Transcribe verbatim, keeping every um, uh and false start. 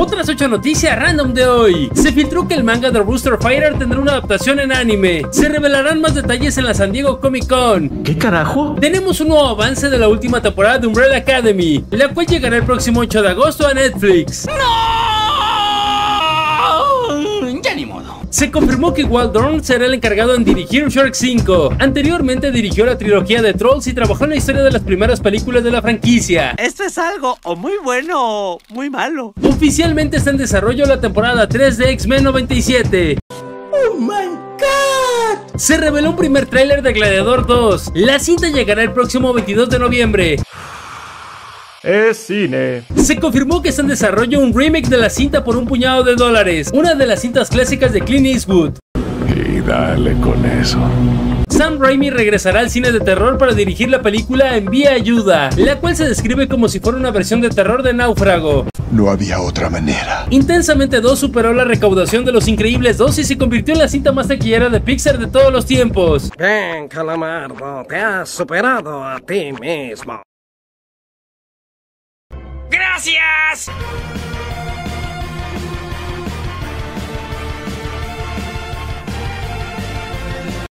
Otras ocho noticias random de hoy. Se filtró que el manga de Rooster Fighter tendrá una adaptación en anime. Se revelarán más detalles en la San Diego Comic Con. ¿Qué carajo? Tenemos un nuevo avance de la última temporada de Umbrella Academy, la cual llegará el próximo ocho de agosto a Netflix. ¡No! Ya ni modo. Se confirmó que Walt Dorn será el encargado en dirigir Shark cinco. Anteriormente dirigió la trilogía de Trolls y trabajó en la historia de las primeras películas de la franquicia. Esto es algo o muy bueno o muy malo. Oficialmente está en desarrollo la temporada tres de X-Men noventa y siete. ¡Oh my God! Se reveló un primer tráiler de Gladiador dos. La cinta llegará el próximo veintidós de noviembre. Es cine. Se confirmó que está en desarrollo un remake de la cinta por un puñado de dólares, una de las cintas clásicas de Clint Eastwood. Y dale con eso. Sam Raimi regresará al cine de terror para dirigir la película Envía Ayuda, la cual se describe como si fuera una versión de terror de Náufrago. No había otra manera. Intensamente dos superó la recaudación de Los Increíbles dos y se convirtió en la cinta más taquillera de Pixar de todos los tiempos. Bien, Calamardo, te has superado a ti mismo. ¡Gracias!